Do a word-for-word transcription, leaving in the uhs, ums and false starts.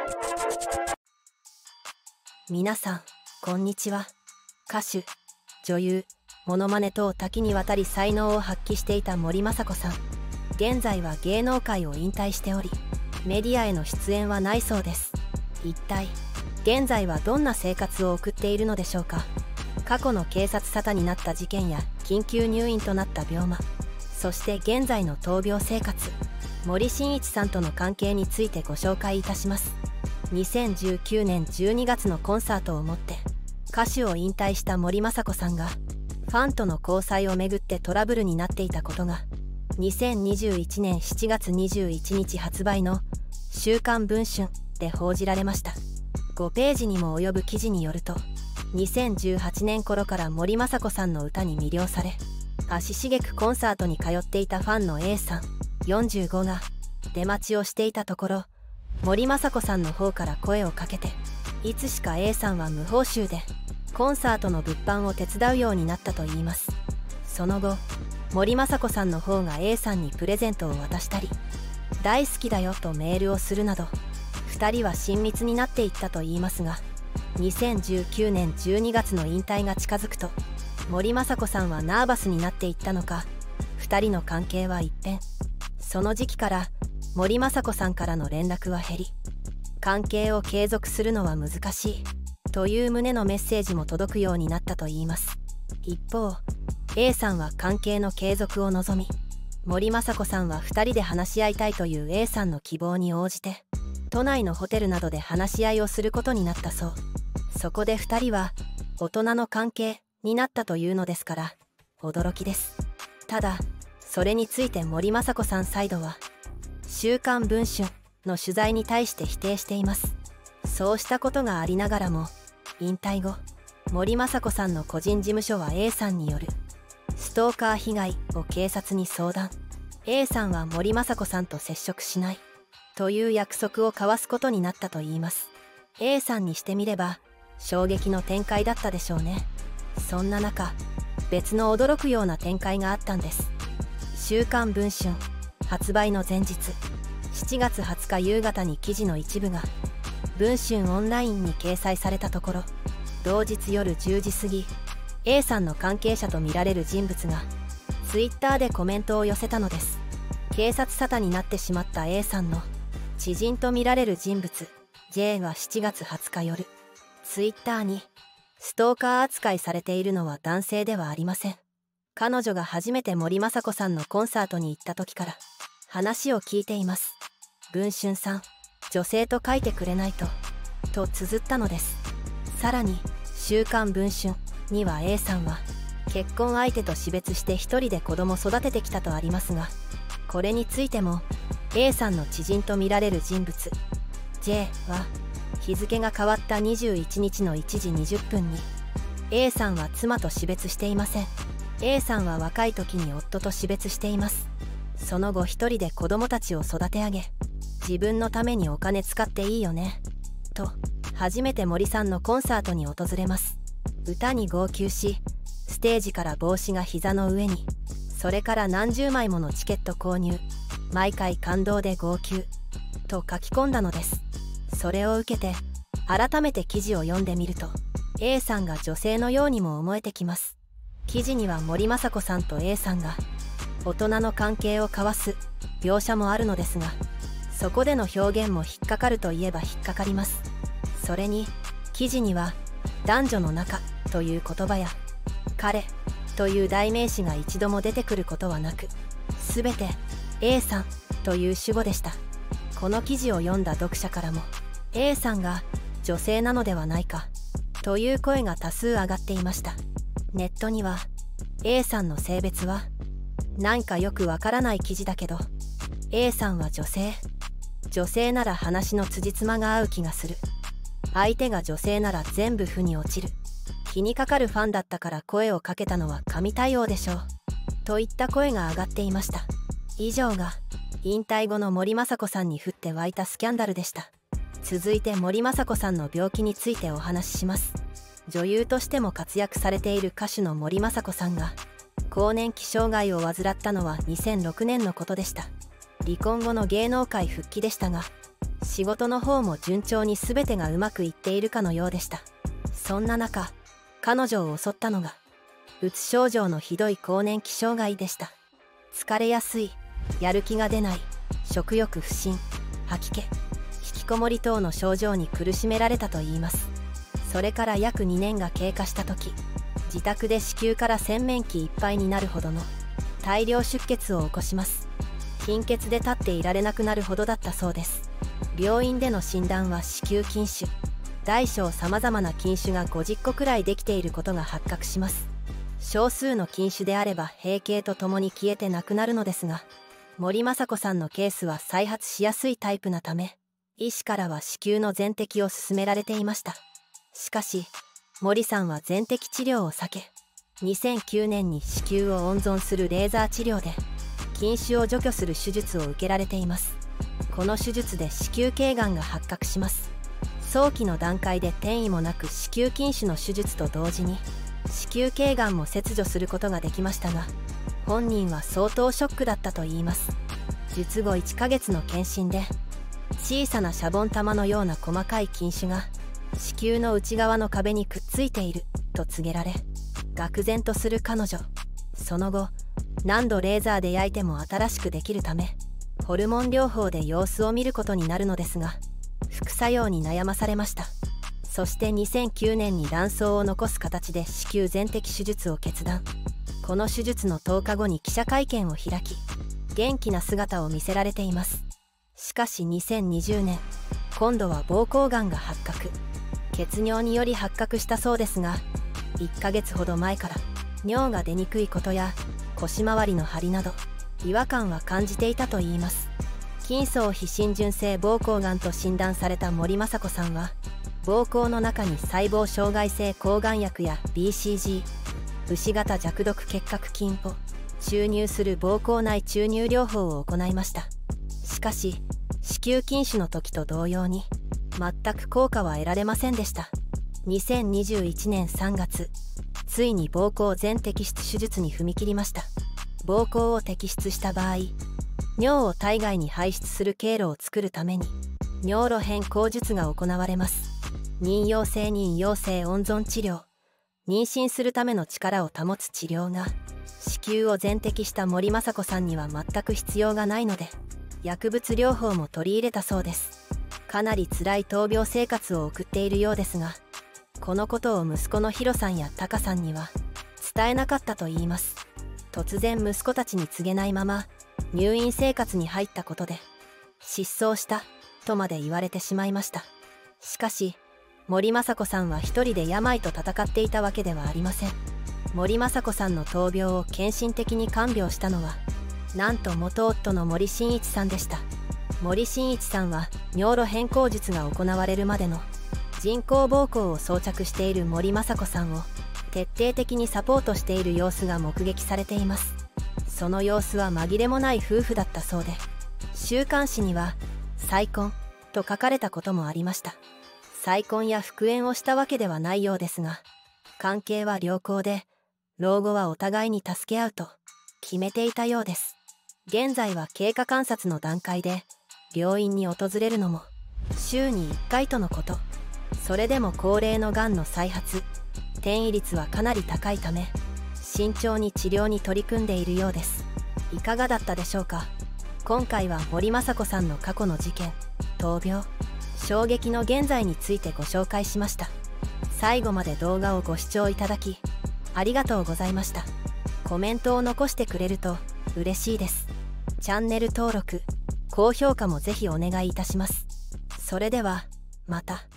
皆さんこんにちは。歌手、女優、モノマネ等多岐にわたり才能を発揮していた森昌子さん。現在は芸能界を引退しており、メディアへの出演はないそうです。一体現在はどんな生活を送っているのでしょうか。過去の警察沙汰になった事件や緊急入院となった病魔、そして現在の闘病生活、森進一さんとの関係についてご紹介いたします。にせんじゅうきゅうねんじゅうにがつのコンサートをもって歌手を引退した森昌子さんがファンとの交際をめぐってトラブルになっていたことがにせんにじゅういちねんしちがつにじゅういちにち発売の「週刊文春」で報じられました。ごページにも及ぶ記事によると、にせんじゅうはちねん頃から森昌子さんの歌に魅了され、足しげくコンサートに通っていたファンの A さんよんじゅうごが出待ちをしていたところ、森昌子さんの方から声をかけて、いつしか A さんは無報酬でコンサートの物販を手伝うようになったといいます。その後、森昌子さんの方が A さんにプレゼントを渡したり、大好きだよとメールをするなど、ふたりは親密になっていったといいますが、にせんじゅうきゅうねんじゅうにがつの引退が近づくと、森昌子さんはナーバスになっていったのか、ふたりの関係は一変。その時期から森昌子さんからの連絡は減り、関係を継続するのは難しいという旨のメッセージも届くようになったといいます。一方 A さんは関係の継続を望み、森昌子さんはふたりで話し合いたいという A さんの希望に応じて都内のホテルなどで話し合いをすることになったそう。そこでふたりは大人の関係になったというのですから驚きです。ただそれについて森昌子さんサイドは週刊文春の取材に対して否定しています。そうしたことがありながらも、引退後森昌子さんの個人事務所は A さんによるストーカー被害を警察に相談。 A さんは森昌子さんと接触しないという約束を交わすことになったといいます。 A さんにしてみれば衝撃の展開だったでしょうね。そんな中、別の驚くような展開があったんです。週刊文春発売の前日、しちがつはつか夕方に記事の一部が文春オンラインに掲載されたところ、同日夜じゅうじ過ぎ、 A さんの関係者とみられる人物がツイッターでコメントを寄せたのです。警察沙汰になってしまった A さんの知人とみられる人物 J はしちがつはつか夜、ツイッターにストーカー扱いされているのは男性ではありません。彼女が初めて森昌子さんのコンサートに行った時から話を聞いています。文春さん、女性と書いてくれないと、と綴ったのです。さらに、週刊文春には A さんは結婚相手と死別して一人で子供育ててきたとありますが、これについても A さんの知人とみられる人物 J は日付が変わったにじゅういちにちのいちじにじゅっぷんに A さんは妻と死別していません。A さんは若い時に夫と死別しています。その後一人で子供たちを育て上げ、自分のためにお金使っていいよねと初めて森さんのコンサートに訪れます。歌に号泣し、ステージから帽子が膝の上に、それから何十枚ものチケット購入、毎回感動で号泣と書き込んだのです。それを受けて改めて記事を読んでみると、 A さんが女性のようにも思えてきます。記事には森昌子さんと A さんが大人の関係を交わす描写もあるのですが、そこでの表現も引っかかるといえば引っかかります。それに記事には男女の仲という言葉や彼という代名詞が一度も出てくることはなく、すべて A さんという主語でした。この記事を読んだ読者からも A さんが女性なのではないかという声が多数上がっていました。ネットには A さんの性別はなんかよくわからない記事だけど A さんは女性女性なら話の辻褄が合う気がする、相手が女性なら全部負に落ちる、気にかかるファンだったから声をかけたのは神対応でしょうといった声が上がっていました。以上が引退後の森昌子さんに降って湧いたスキャンダルでした。続いて森昌子さんの病気についてお話しします。女優としても活躍されている歌手の森昌子さんが更年期障害を患ったのはにせんろくねんのことでした。離婚後の芸能界復帰でしたが、 仕事の方も順調に全てがうまくいっているかのようでした。そんな中、彼女を襲ったのがうつ症状のひどい更年期障害でした。疲れやすい、やる気が出ない、食欲不振、吐き気、引きこもり等の症状に苦しめられたといいます。それから約にねんが経過した時、自宅で子宮から洗面器いっぱいになるほどの大量出血を起こします。貧血で立っていられなくなるほどだったそうです。病院での診断は子宮筋腫、大小さまざまな筋腫がごじゅっこくらいできていることが発覚します。少数の筋腫であれば閉経とともに消えてなくなるのですが、森雅子さんのケースは再発しやすいタイプなため、医師からは子宮の全摘を勧められていました。しかし森さんは全摘治療を避け、にせんきゅうねんに子宮を温存するレーザー治療で筋腫を除去する手術を受けられています。この手術で子宮頸がんが発覚します。早期の段階で転移もなく子宮筋腫の手術と同時に子宮頸がんも切除することができましたが、本人は相当ショックだったといいます。術後いっかげつの検診で小さなシャボン玉のような細かい筋腫が子宮の内側の壁にくっついていると告げられ、愕然とする彼女。その後何度レーザーで焼いても新しくできるため、ホルモン療法で様子を見ることになるのですが、副作用に悩まされました。そしてにせんきゅうねんに卵巣を残す形で子宮全摘手術を決断。この手術のとおかごに記者会見を開き、元気な姿を見せられています。しかしにせんにじゅうねん、今度は膀胱がんが発覚。血尿により発覚したそうですが、いっかげつほど前から尿が出にくいことや腰回りの張りなど違和感は感じていたといいます。筋層非浸潤性膀胱がんと診断された森雅子さんは、膀胱の中に細胞障害性抗がん薬や ビーシージー 牛型弱毒結核菌を注入する膀胱内注入療法を行いました。しかし子宮筋腫の時と同様に全く効果は得られませんでした。にせんにじゅういちねんさんがつ、ついに膀胱全摘出手術に踏み切りました。膀胱を摘出した場合、尿を体外に排出する経路を作るために尿路変更術が行われます。妊用性妊用性温存治療、妊娠するための力を保つ治療が子宮を全摘した森雅子さんには全く必要がないので、薬物療法も取り入れたそうです。かなり辛い闘病生活を送っているようですが、このことを息子のヒロさんやタカさんには伝えなかったといいます。突然息子たちに告げないまま入院生活に入ったことで失踪したとまで言われてしまいました。しかし森雅子さんは一人で病と闘っていたわけではありません。森雅子さんの闘病を献身的に看病したのはなんと元夫の森進一さんでした。森進一さんは尿路変更術が行われるまでの人工膀胱を装着している森雅子さんを徹底的にサポートしている様子が目撃されています。その様子は紛れもない夫婦だったそうで、週刊誌には再婚と書かれたこともありました。再婚や復縁をしたわけではないようですが、関係は良好で老後はお互いに助け合うと決めていたようです。現在は経過観察の段階で病院に訪れるのも週にいっかいとのこと。それでも高齢のがんの再発転移率はかなり高いため、慎重に治療に取り組んでいるようです。いかがだったでしょうか。今回は森雅子さんの過去の事件、闘病、衝撃の現在についてご紹介しました。最後まで動画をご視聴いただきありがとうございました。コメントを残してくれると嬉しいです。チャンネル登録、高評価もぜひお願いいたします。それではまた。